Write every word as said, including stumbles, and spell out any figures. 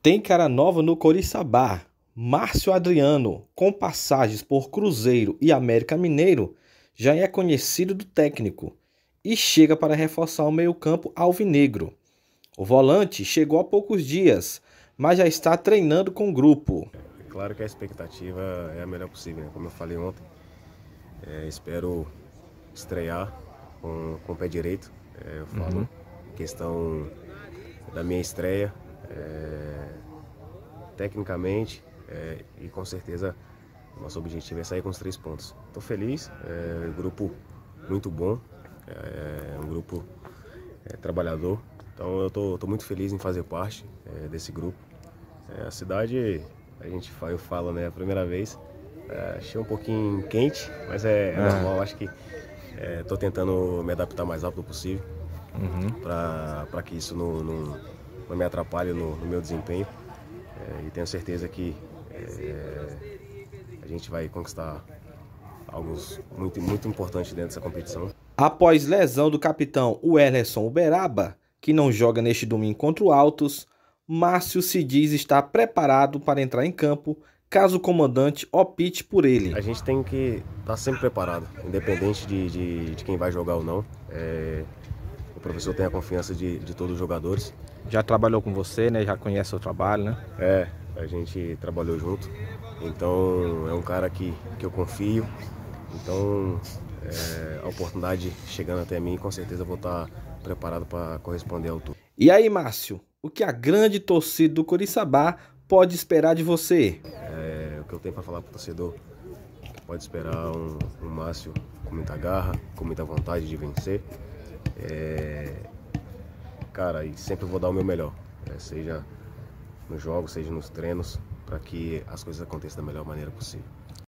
Tem cara nova no Coriçaba. Márcio Adriano, com passagens por Cruzeiro e América Mineiro, já é conhecido do técnico e chega para reforçar o meio-campo alvinegro. O volante chegou há poucos dias, mas já está treinando com o grupo. É claro que a expectativa é a melhor possível, né? Como eu falei ontem, é, espero estrear com, com o pé direito. É, eu falo Uhum. questão da minha estreia, é, tecnicamente, é, e com certeza nosso objetivo é sair com os três pontos. Estou feliz, é um grupo muito bom, é um grupo é, trabalhador, então eu estou muito feliz em fazer parte é, desse grupo. É, a cidade, a gente fala, eu falo, né, a primeira vez, é, achei um pouquinho quente, mas é, é Ah, normal, acho que estou tentando me adaptar o mais rápido possível uhum. para que isso não, não, não me atrapalhe no, no meu desempenho. É, e tenho certeza que é, a gente vai conquistar algo muito, muito importante dentro dessa competição. Após lesão do capitão Wellerson Uberaba, que não joga neste domingo contra o Altos, Márcio se diz estar preparado para entrar em campo caso o comandante opte por ele. A gente tem que estar sempre preparado, independente de, de, de quem vai jogar ou não. É, o professor tem a confiança de, de todos os jogadores. Já trabalhou com você, né? Já conhece o trabalho, né? É, a gente trabalhou junto. Então é um cara que, que eu confio. Então é, a oportunidade chegando até mim, com certeza eu vou estar preparado para corresponder à altura. E aí, Márcio, o que a grande torcida do Coriçaba pode esperar de você? É, o que eu tenho para falar para o torcedor, pode esperar um, um Márcio com muita garra, com muita vontade de vencer. É, cara, e sempre vou dar o meu melhor, né? Seja nos jogos, seja nos treinos, para que as coisas aconteçam da melhor maneira possível.